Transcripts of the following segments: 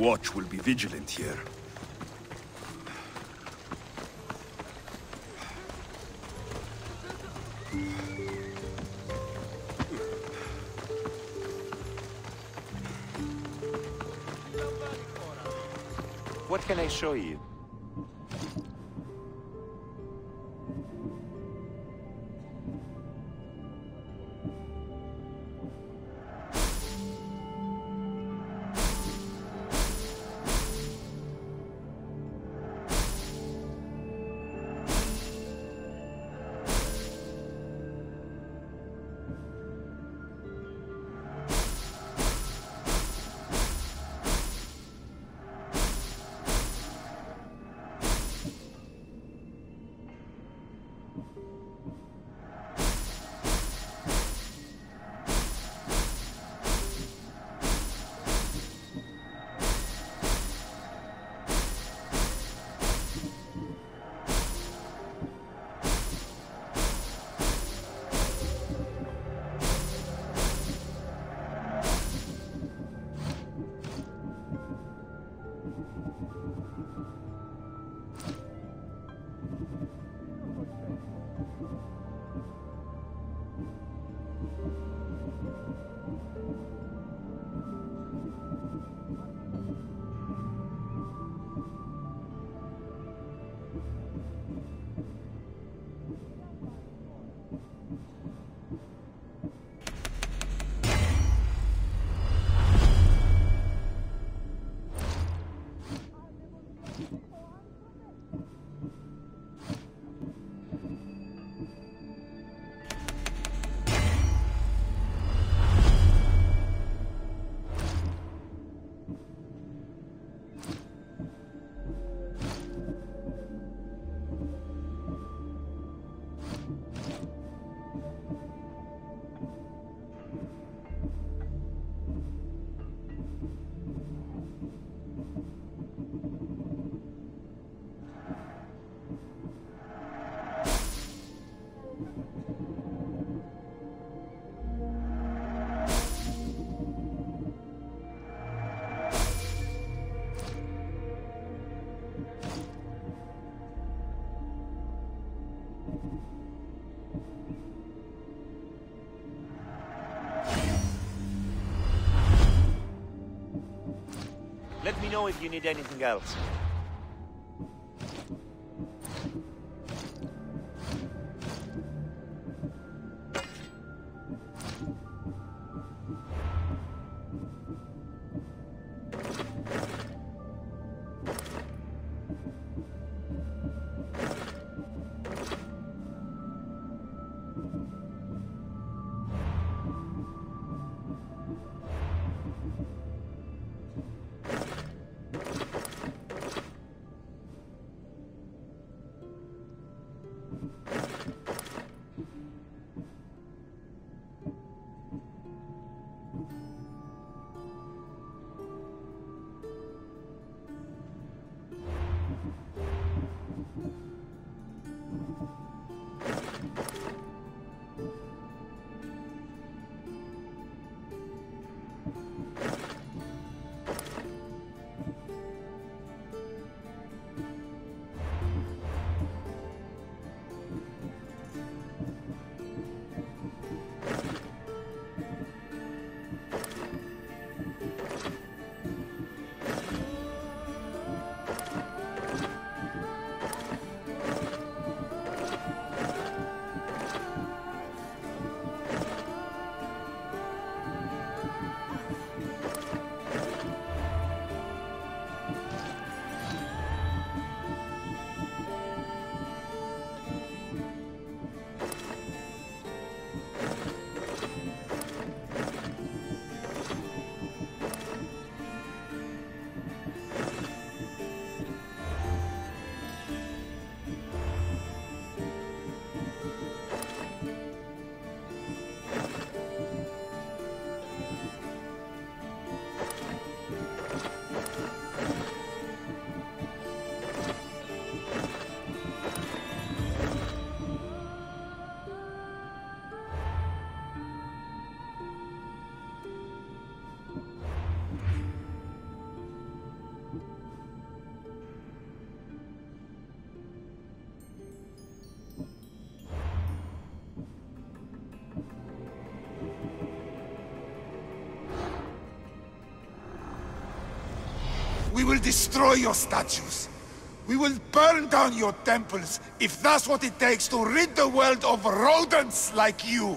watch will be vigilant here. What can I show you? Let me know if you need anything else. We will destroy your statues. We will burn down your temples, if that's what it takes to rid the world of rodents like you.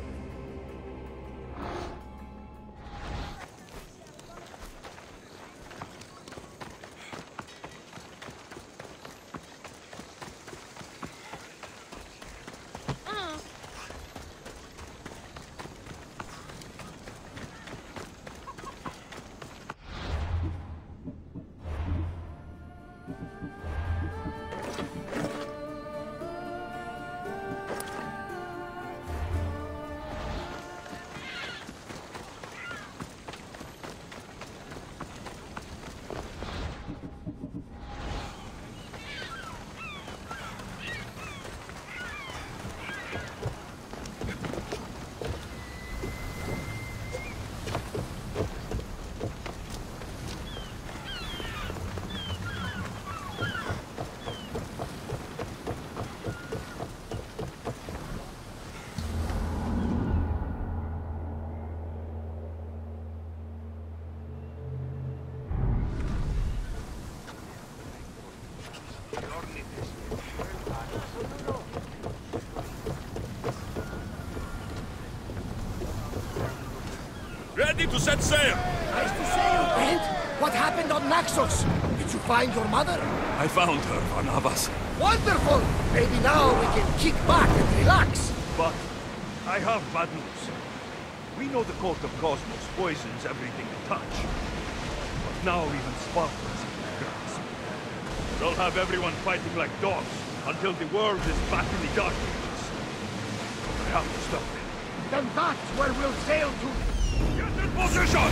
Ready to set sail! Nice to see you, Brent. What happened on Naxos? Did you find your mother? I found her, Barnabas. Wonderful! Maybe now we can kick back and relax. But I have bad news. We know the Cult of Cosmos poisons everything they touch. But now even Spartans in their grasp. They'll have everyone fighting like dogs until the world is back in the Dark Ages. I have to stop them. Then that's where we'll sail to. Get in position!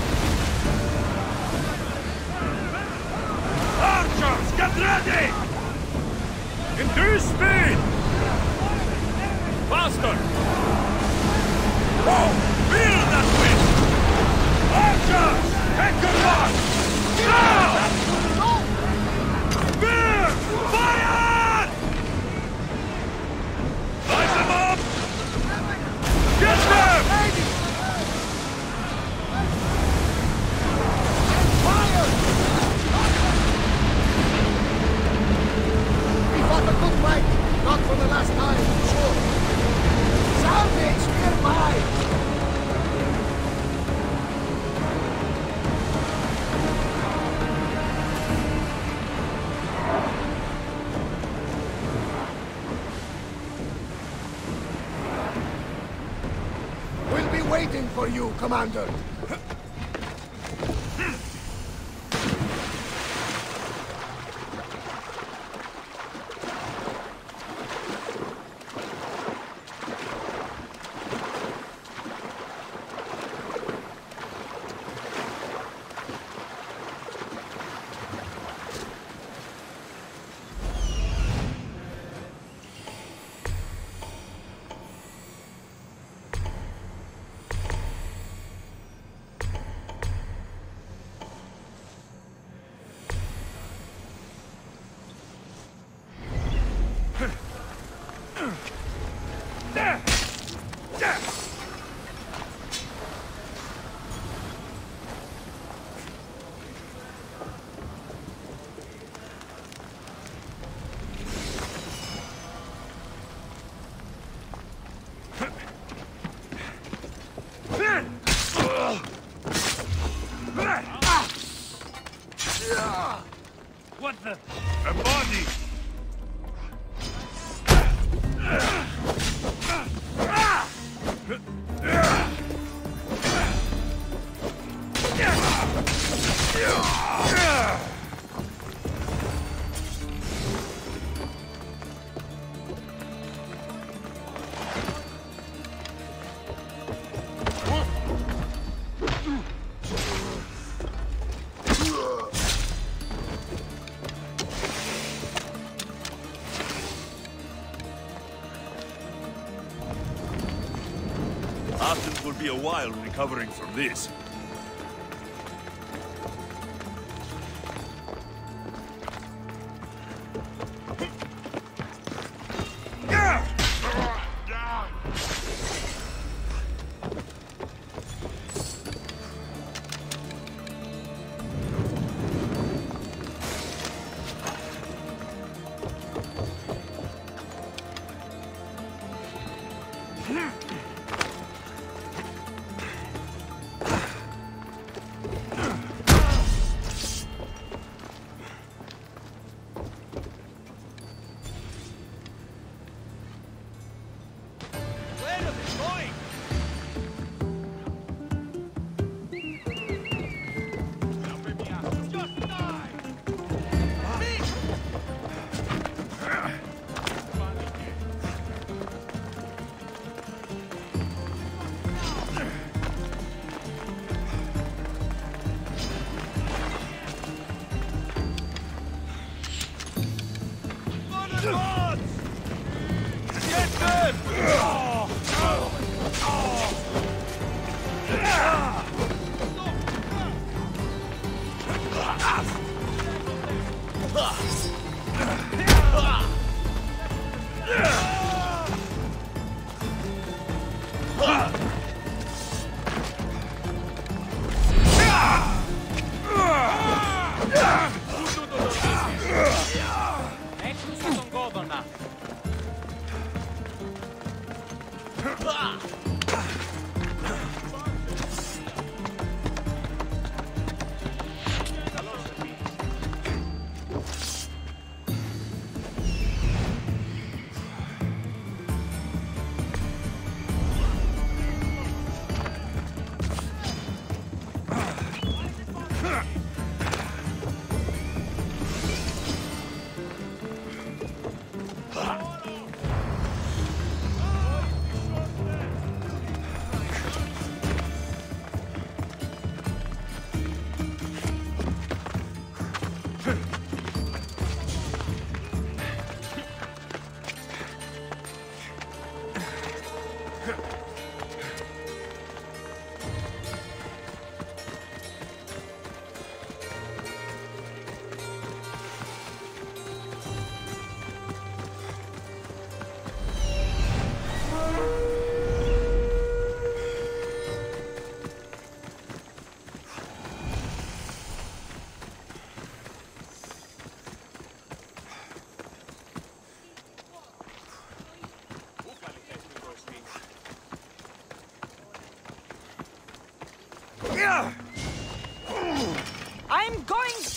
Archers, get ready! Increase speed! Faster! Whoa! Feel that wind! Archers, take your mark! Now! Spear! Fire! Light them up! Get them! A good fight, not for the last time, sure. Salvage nearby! We'll be waiting for you, Commander. What the? A body! Athens will be a while recovering from this.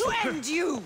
to end you!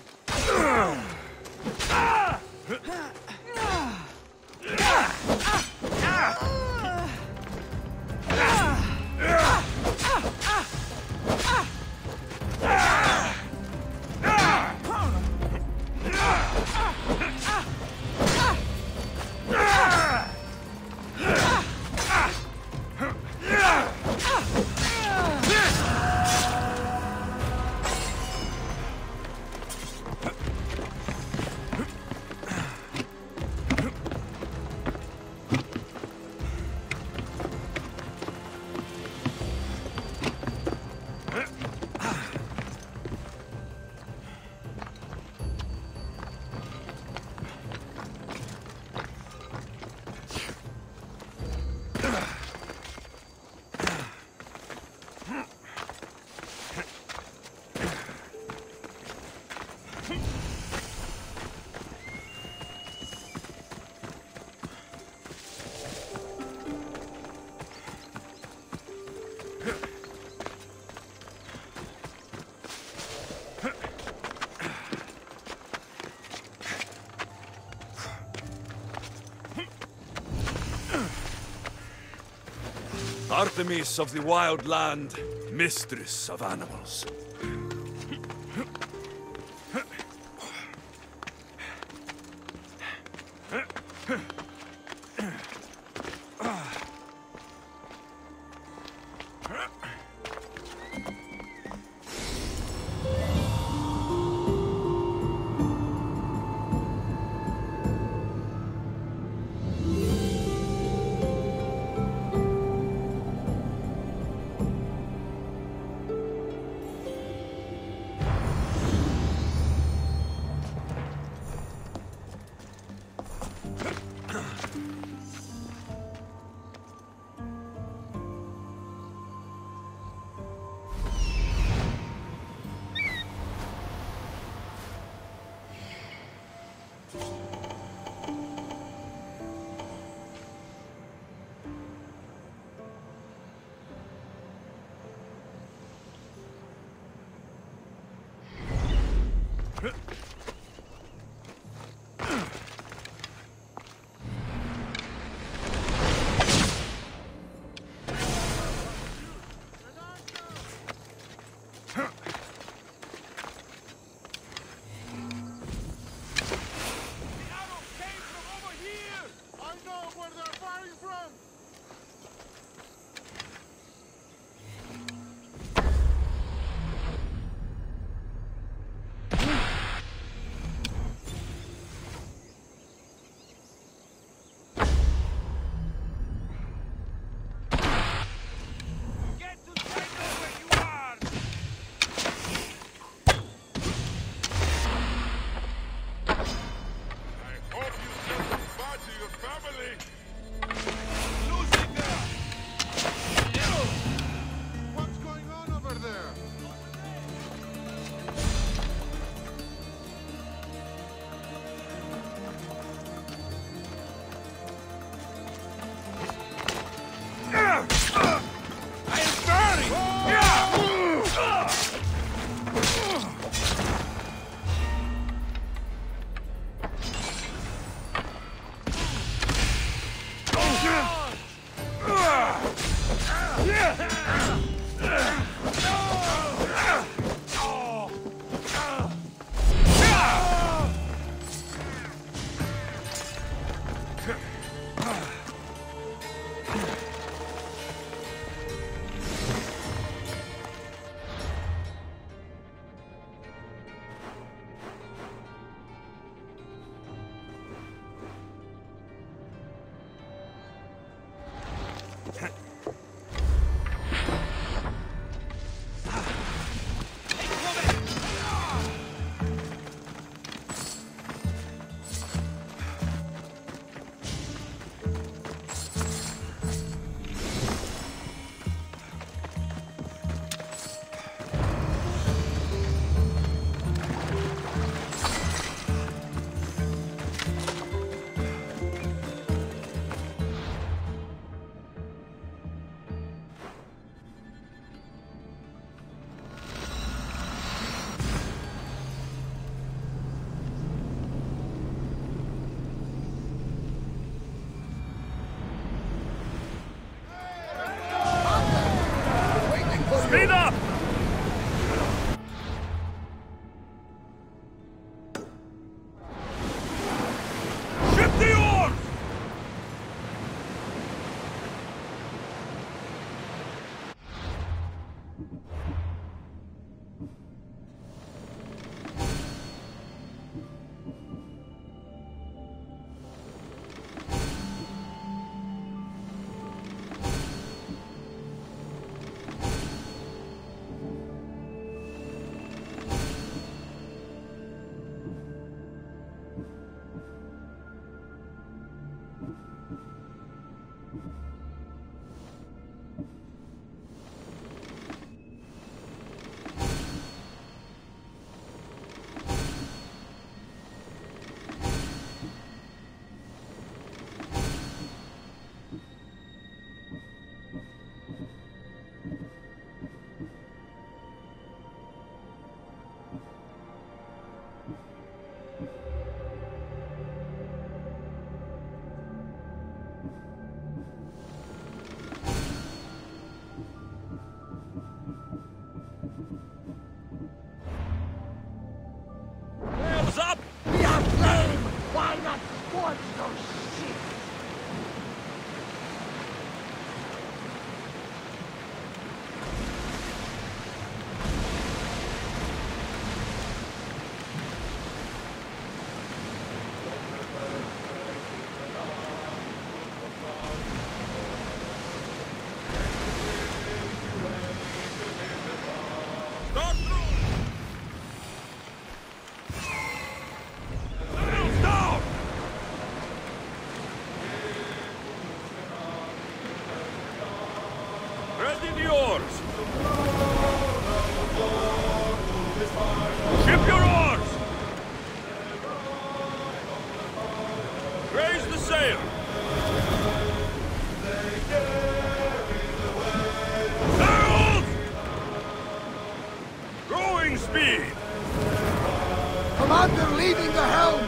Artemis of the Wild Land, mistress of animals. Speed up! Ship the oars! Sails up! We are flame! Why not scorch those ships? Start through! Sails down! Ready the oars! Ship your oars! Raise the sail! Sails! Growing speed! Commander leading the helm!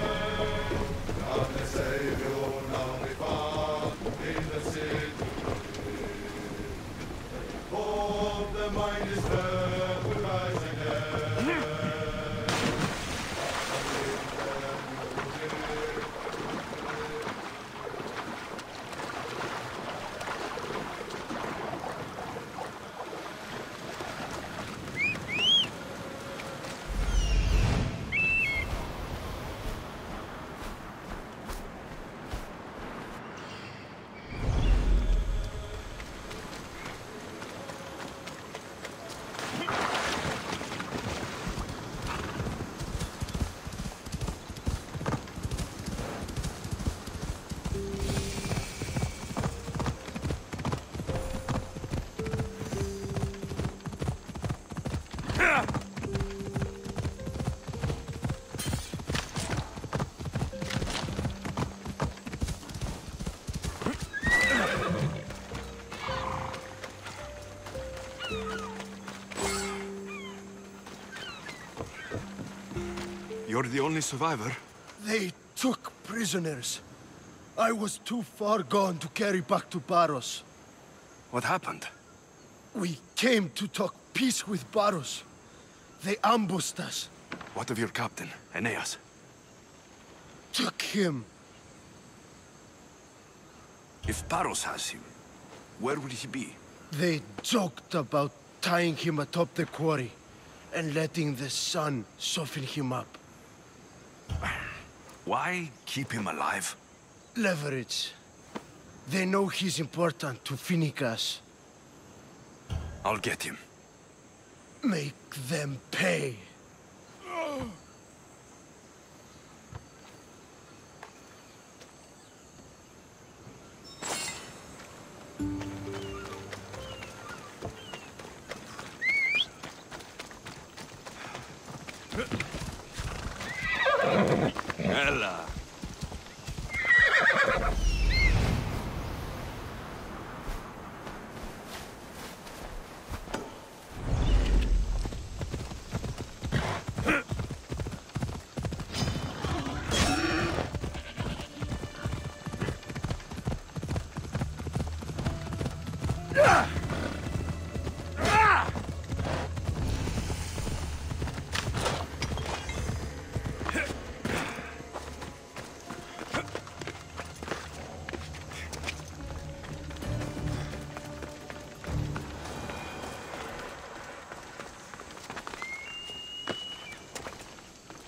You're the only survivor? They took prisoners. I was too far gone to carry back to Barros. What happened? We came to talk peace with Barros. They ambushed us. What of your captain, Aeneas? Took him. If Barros has him, where will he be? They joked about tying him atop the quarry and letting the sun soften him up. Why keep him alive? Leverage. They know he's important to Finicas. I'll get him. Make them pay. Ella.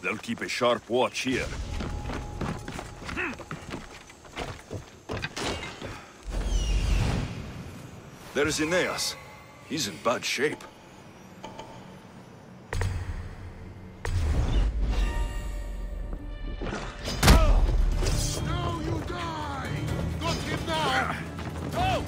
They'll keep a sharp watch here. There's Aeneas. He's in bad shape. Now you die! Got him now! Go!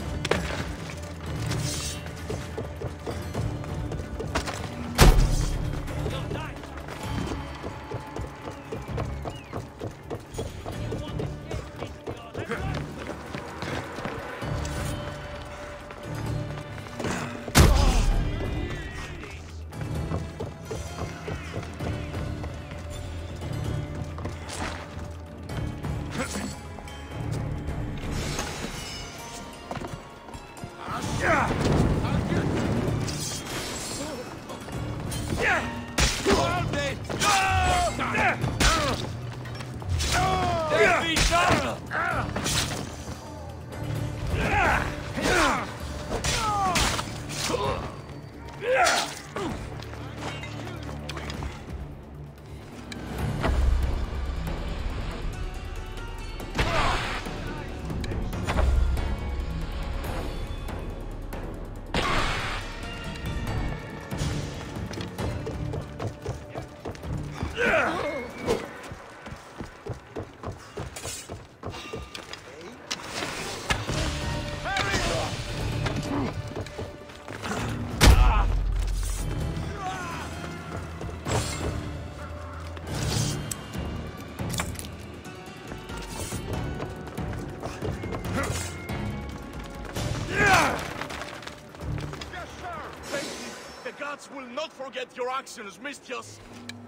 Will not forget your actions, Misthios!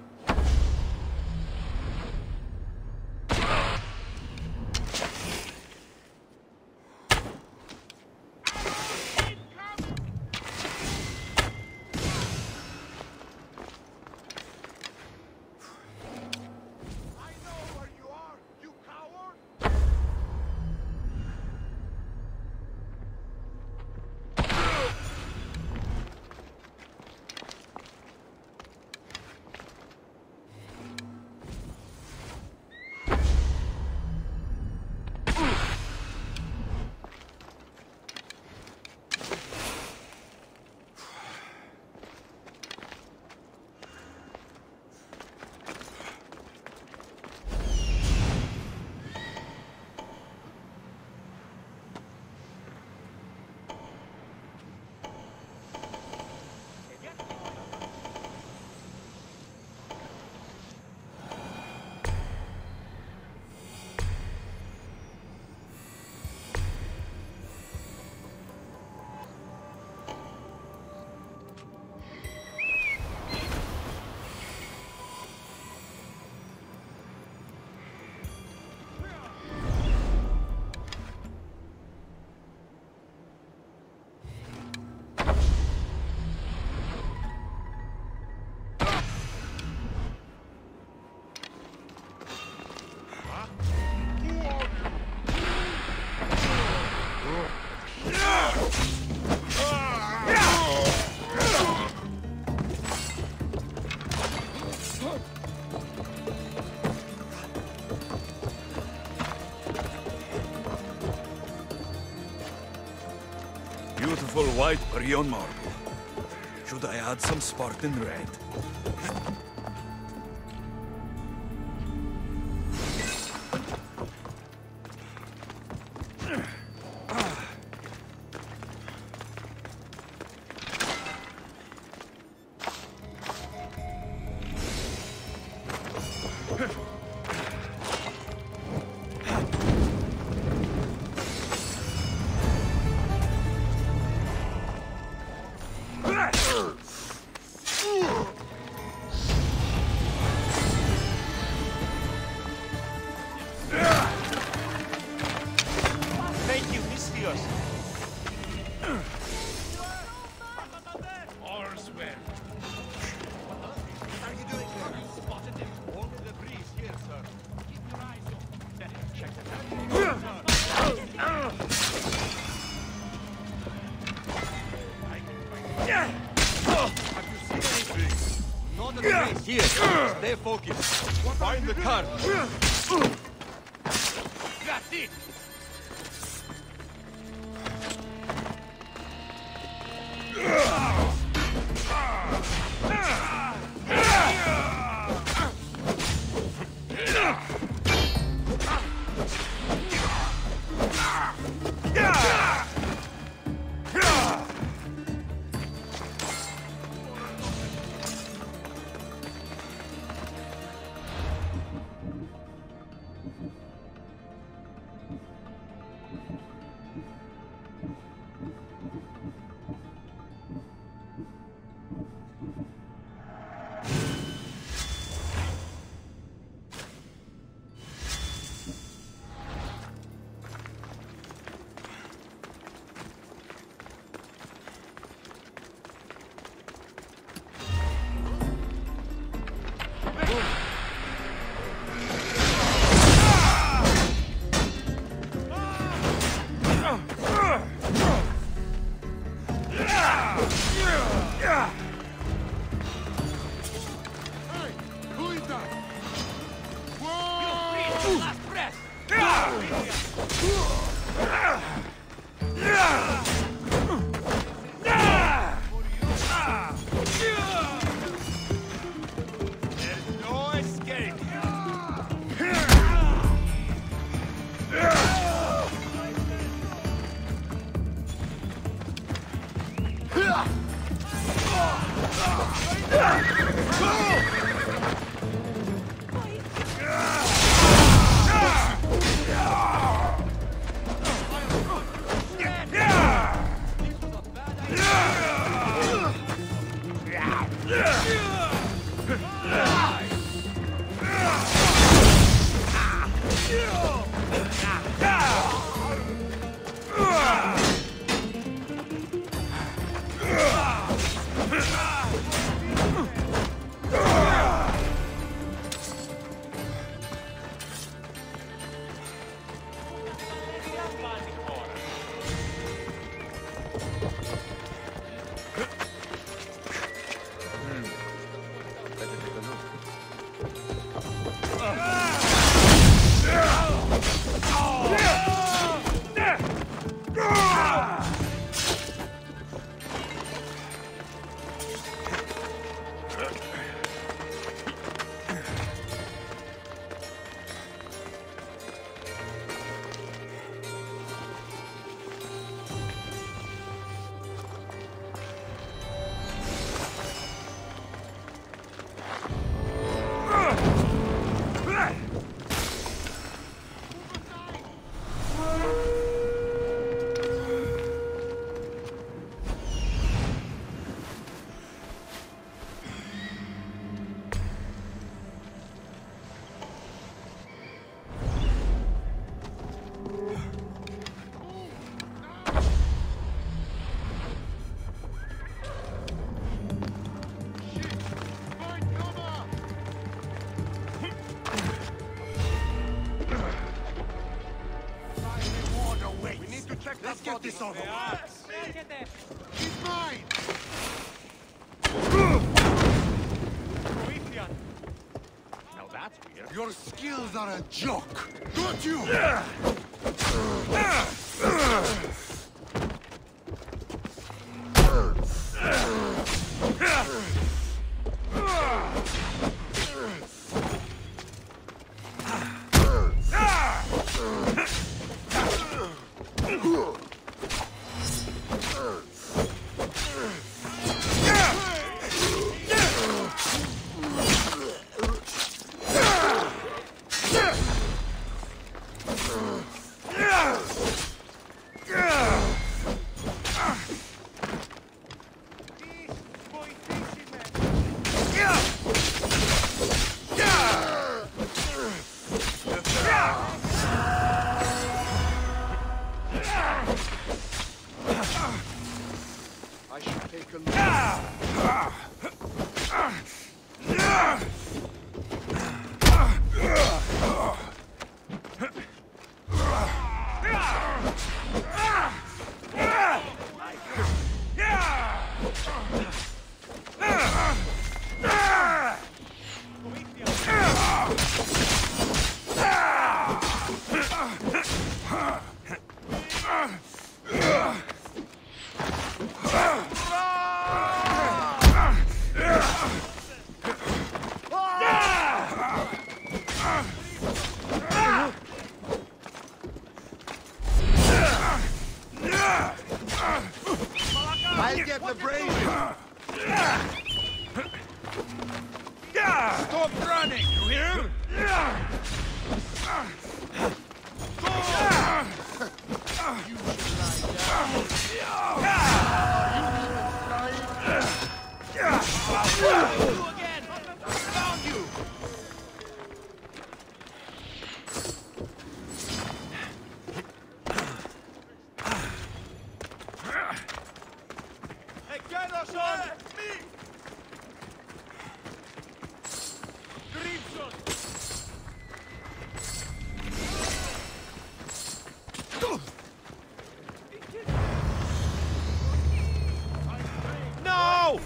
Beautiful white Parion marble. Should I add some Spartan red? the place. Here, stay focused. Find the car. That's it. Let's get this over. He's mine! Now that's weird. Your skills are a joke. Got you! I should take a look. I'll get the brains. Stop running, you hear? You again! Found you! Hey, get us on! Me! Grimson! No!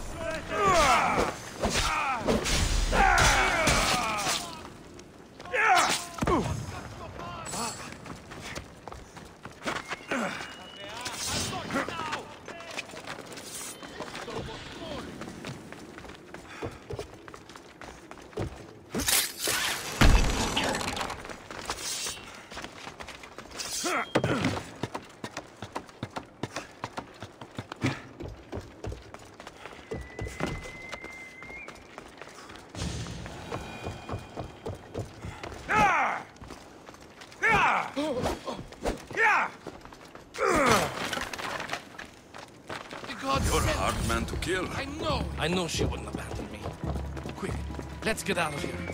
You're a hard man to kill. I know she wouldn't abandon me. Quick, let's get out of here.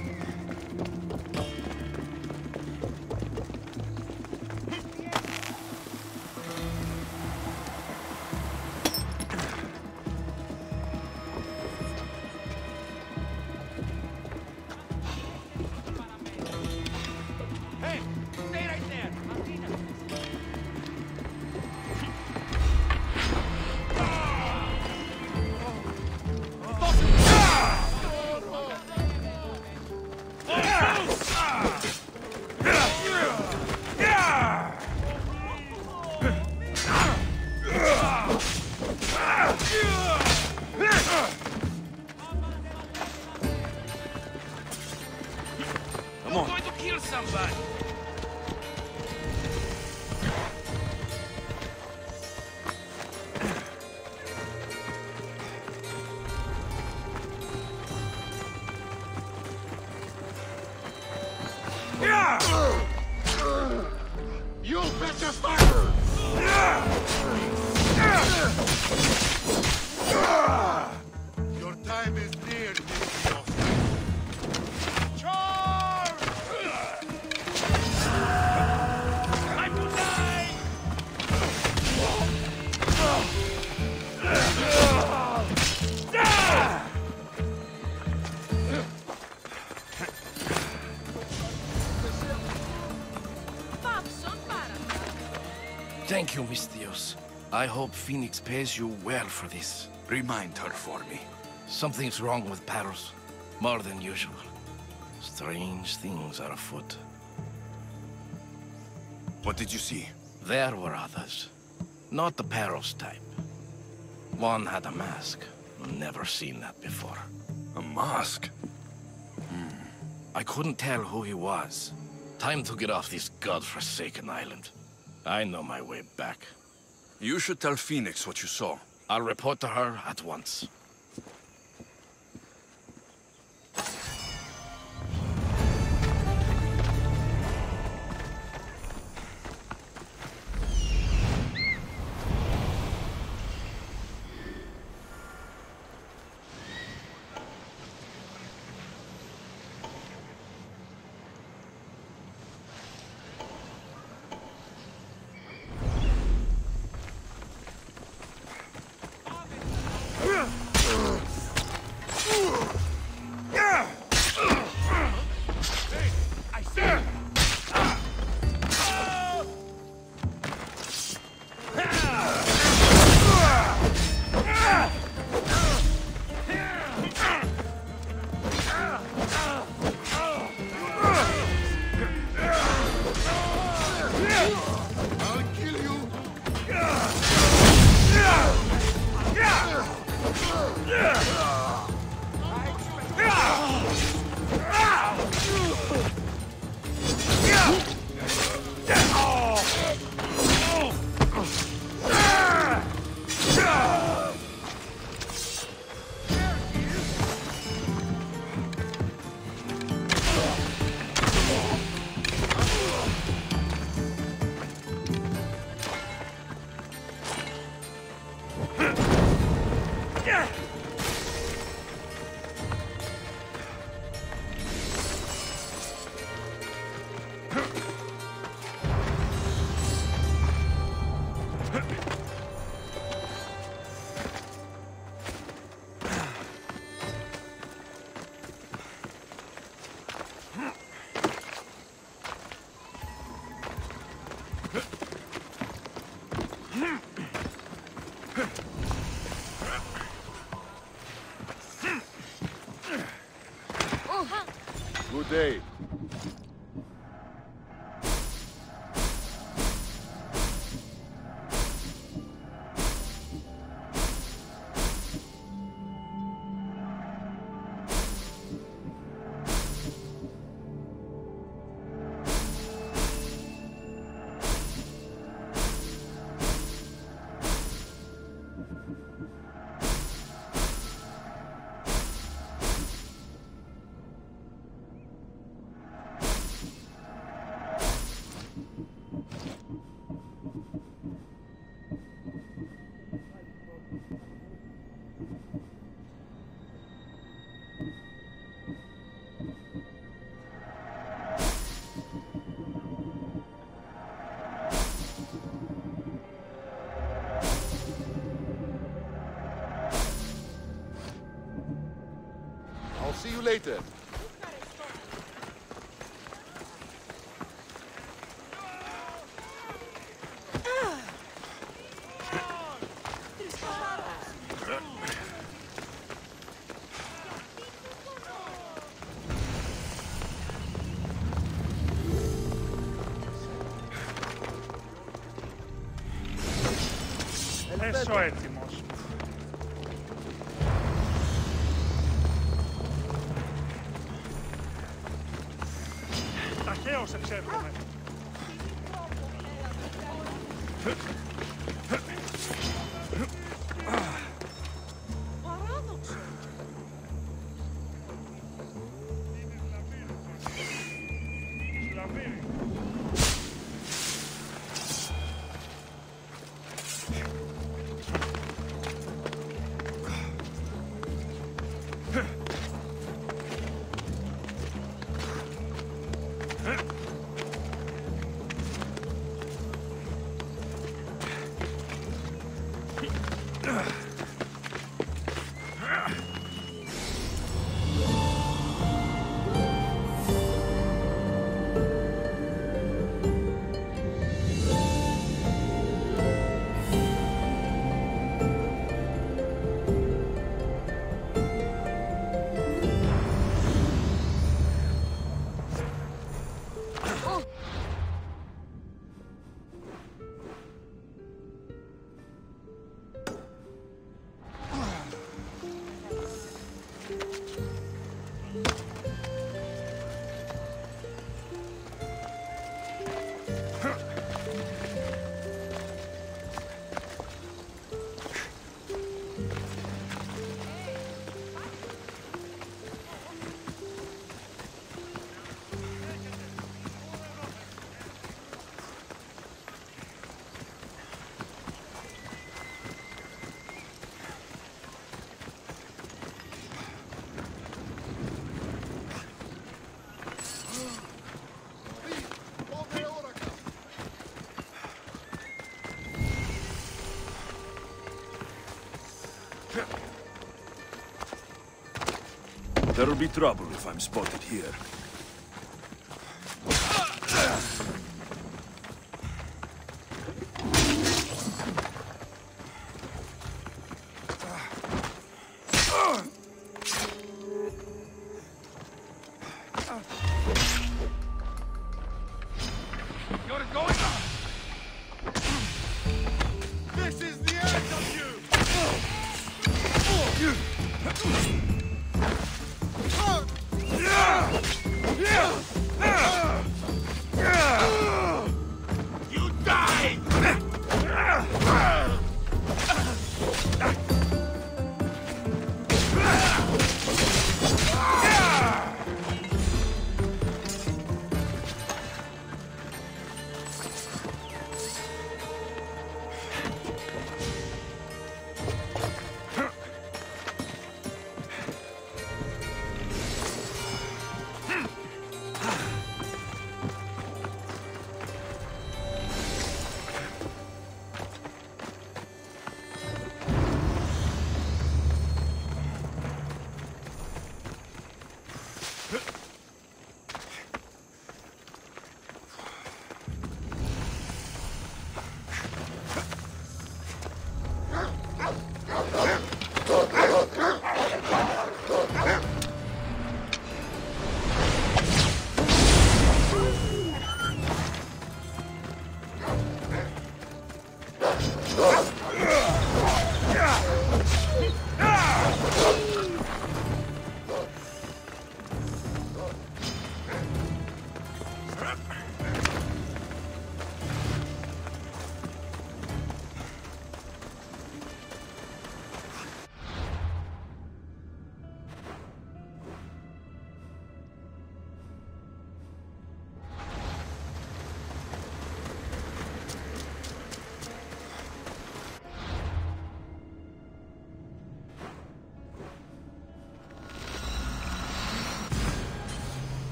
Hey, stay right there! Come on. I'm going to kill somebody. You'll bet your fire! Your time is near, Dimitrios. Charge! Time to die! Thank you, Misthios. I hope Phoenix pays you well for this. Remind her for me. Something's wrong with Paros. More than usual. Strange things are afoot. What did you see? There were others. Not the Paros type. One had a mask. Never seen that before. A mask? I couldn't tell who he was. Time to get off this godforsaken island. I know my way back. You should tell Phoenix what you saw. I'll report to her at once. Good day. I'll see you later. Έσω έτοιμος. Ταχαίως εξέρχομαι. There'll be trouble if I'm spotted here. This is the end of you! You die!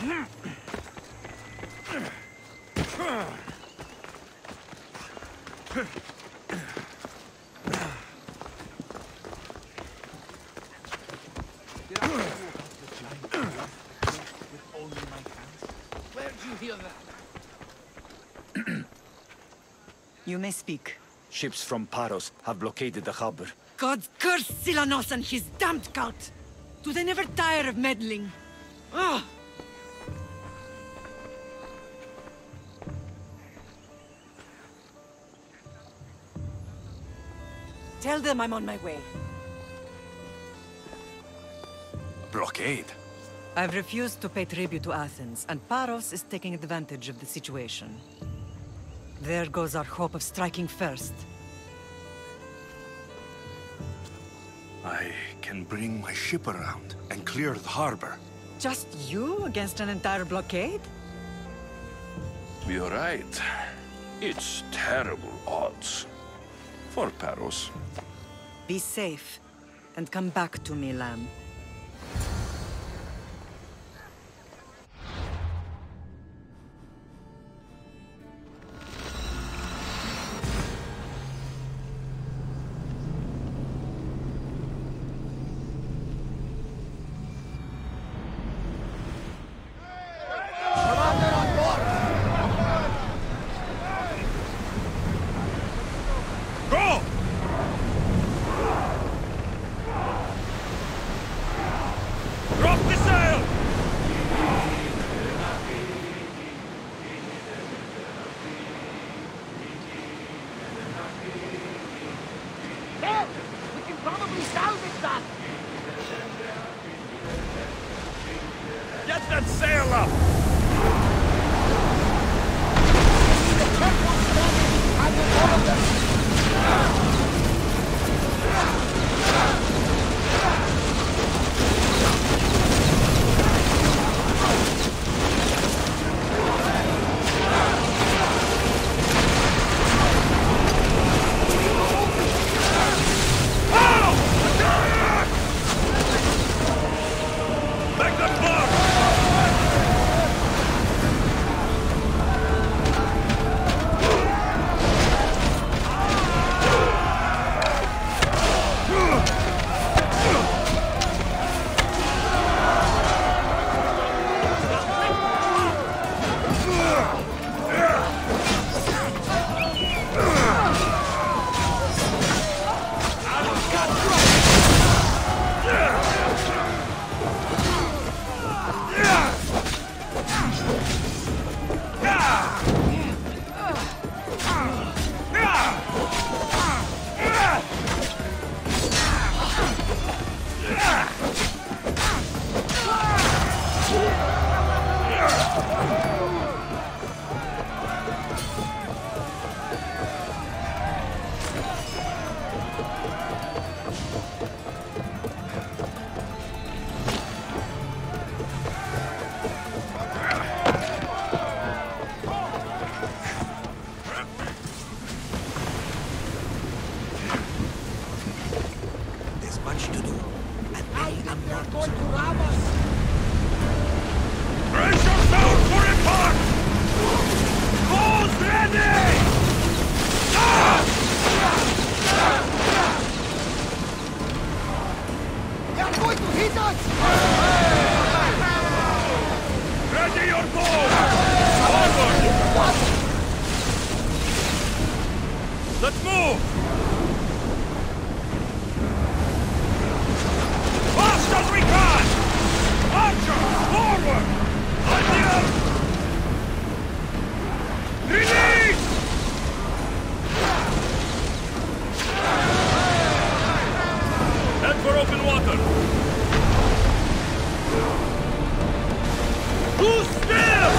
Where'd you hear that? You may speak. Ships from Paros have blockaded the harbor. God curse Silanos and his damned cult! Do they never tire of meddling? Ah! Tell them I'm on my way. Blockade? I've refused to pay tribute to Athens, and Paros is taking advantage of the situation. There goes our hope of striking first. I can bring my ship around and clear the harbor. Just you against an entire blockade? You're right. It's terrible odds. For Paros. Be safe, and come back to me, lamb. Commander on board! Go! Drop the sail! There! We can probably salvage that! Get that sail up! I will follow them! Back the bar! There's much to do. I think they're going to rob us! Brace yourself for impact! Bows ready! They're going to hit us! Ready your bow! Forward! Let's move! Fast as we can! Archers, forward! Ideal! Release! Head for open water! Too still!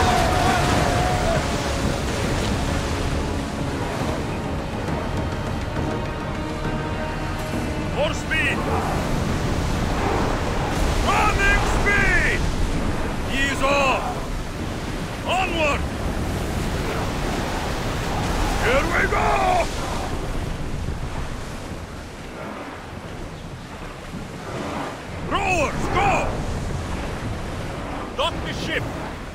More speed! Running speed! Ease off! Onward! Here we go! Rowers, go! Dock the ship!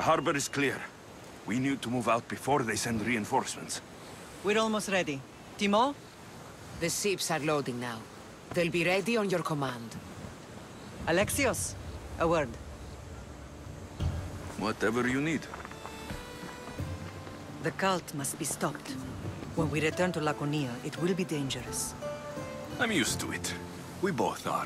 harbor is clear. We need to move out before they send reinforcements. We're almost ready. Timo? The ships are loading now. They'll be ready on your command. Alexios, a word. Whatever you need. The cult must be stopped. When we return to Laconia, it will be dangerous. I'm used to it. We both are.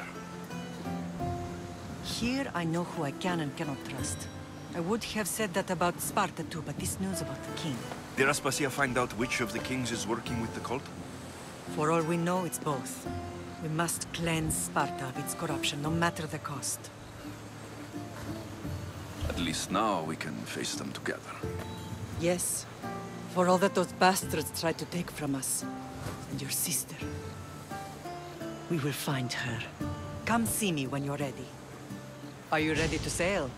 Here I know who I can and cannot trust. I would have said that about Sparta too, but this news about the king. Did Aspasia find out which of the kings is working with the cult? For all we know, it's both. We must cleanse Sparta of its corruption, no matter the cost. At least now we can face them together. Yes. For all that those bastards tried to take from us. And your sister. We will find her. Come see me when you're ready. Are you ready to sail?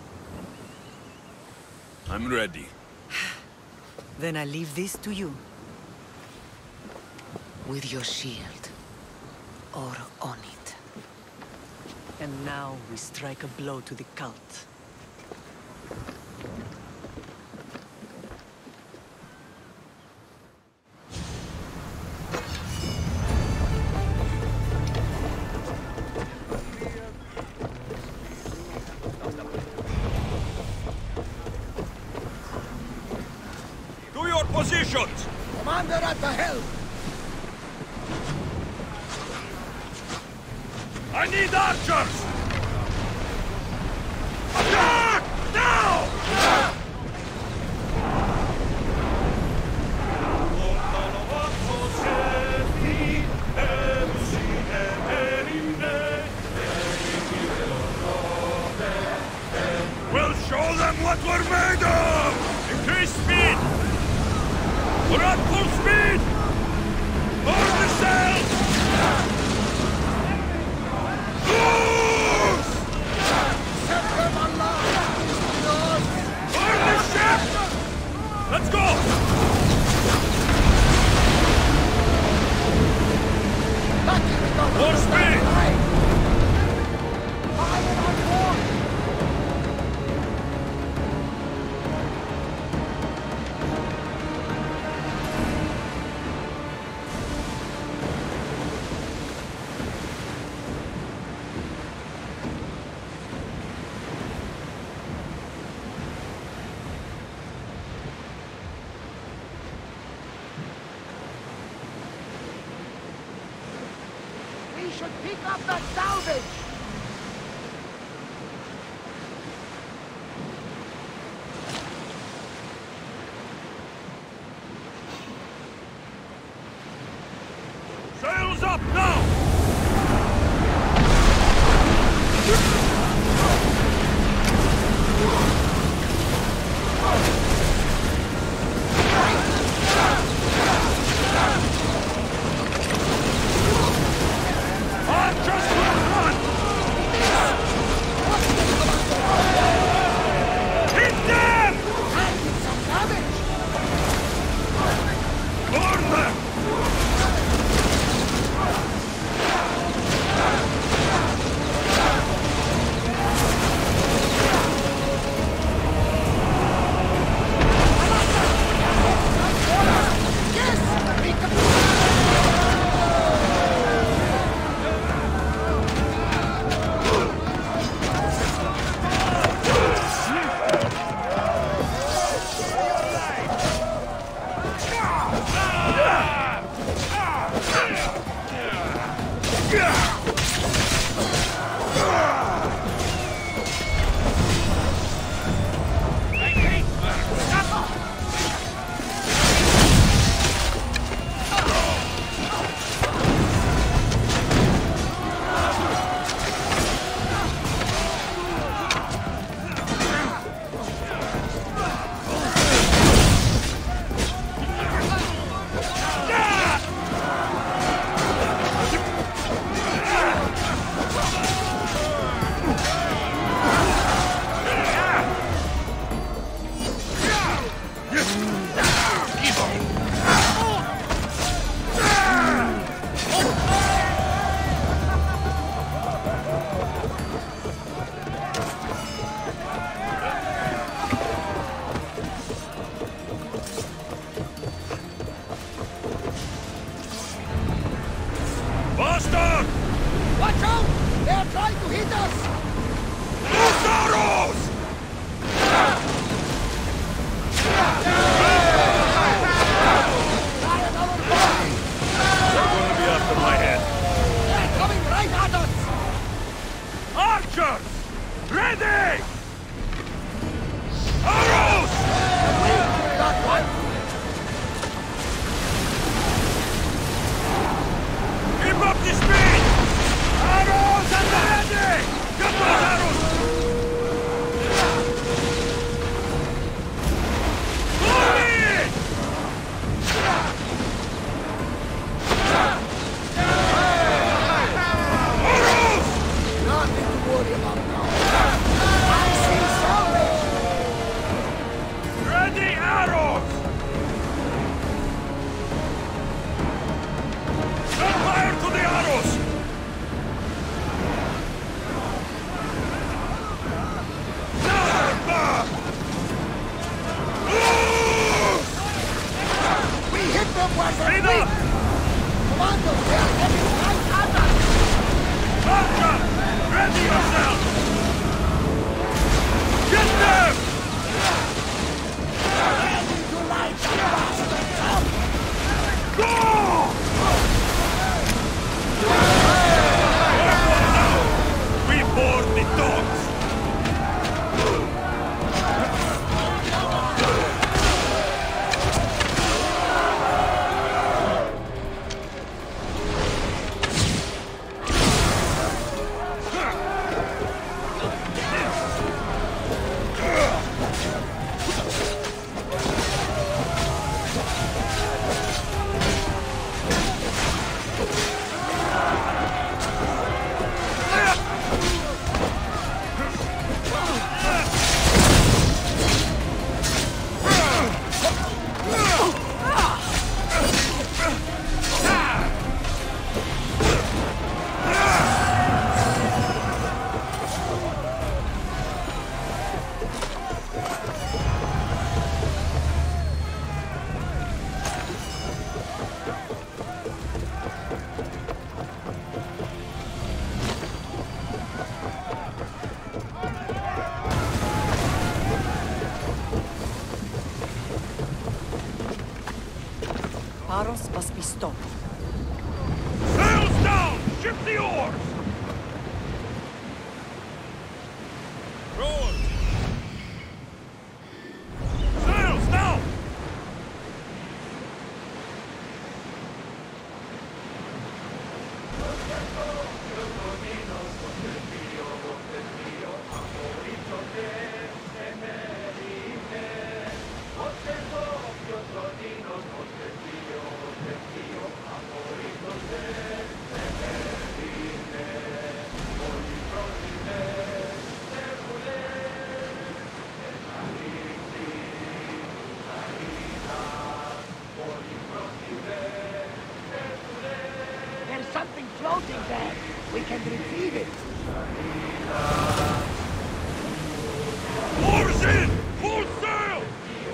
I'm ready. Then I leave this to you. With your shield. Or on it. And now we strike a blow to the cult. To your positions! Commander at the helm! I need archers! Attack! Now! We'll show them what we're made of! Increase speed! We're at full speed! Lower the sails! Let's go! More speed! Fire on board! We should pick up that salvage! Sails up now! Archers to the front! Hit them! Some damage! Burn them! Faster! Watch out! They're trying to hit us! Loose arrows! Try another one! They're gonna be after my head. They're coming right at us! Archers! Ready! Arrows! Got one! Keep up the speed! Arrows at the ready! Get those arrows! Move it! Arrows! Nothing to worry about now. I see salvage! Ready arrows! Set fire to the arrows! We hit them where they're Speed weak! up! Commander, they're heading right at us! Archer! Ready yourself! Get them! Ready to light the bastards up! Go! We board the dogs! Aros must be stopped. Sails down! Shift the oars! Roll! Sails down! There's something floating there! We can retrieve it! Oars in! Full sail!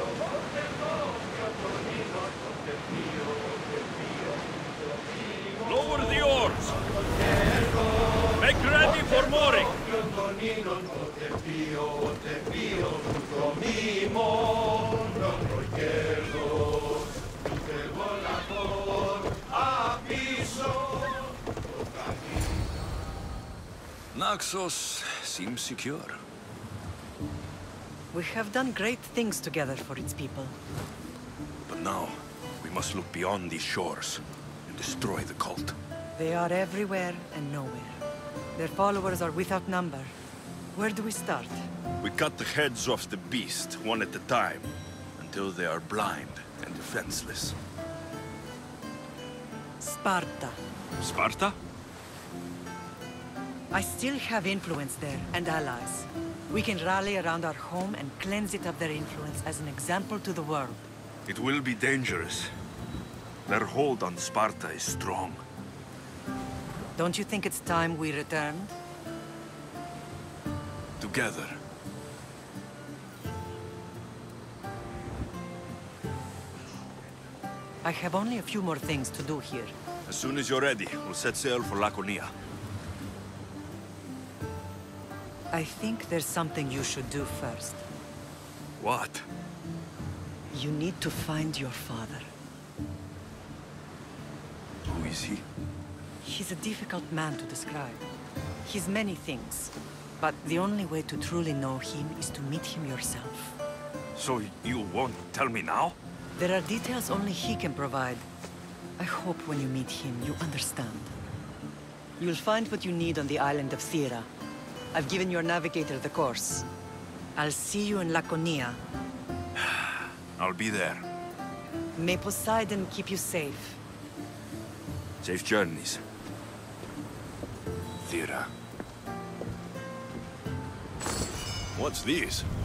Lower the oars! Make ready for mooring! Naxos seems secure. We have done great things together for its people. But now, we must look beyond these shores and destroy the cult. They are everywhere and nowhere. Their followers are without number. Where do we start? We cut the heads off the beast, one at a time, until they are blind and defenseless. Sparta. Sparta? I still have influence there, and allies. We can rally around our home and cleanse it of their influence as an example to the world. It will be dangerous. Their hold on Sparta is strong. Don't you think it's time we returned? Together. I have only a few more things to do here. As soon as you're ready, we'll set sail for Laconia. I think there's something you should do first. What? You need to find your father. Who is he? He's a difficult man to describe. He's many things, but the only way to truly know him is to meet him yourself. So you won't tell me now? There are details only he can provide. I hope when you meet him, you understand. You'll find what you need on the island of Thera. I've given your navigator the course. I'll see you in Laconia. I'll be there. May Poseidon keep you safe. Safe journeys. Thera. What's this?